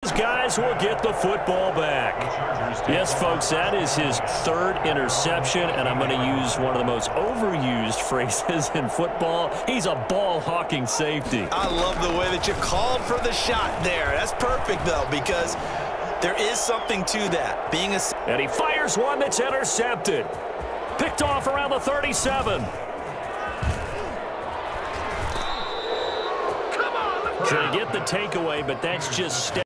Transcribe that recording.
those guys will get the football back. Yes, folks, that is his third interception, and I'm going to use one of the most overused phrases in football. He's a ball-hawking safety. I love the way that you called for the shot there. That's perfect, though, because there is something to that. And he fires one that's intercepted. Picked off around the 37. Trying to get the takeaway, but that's just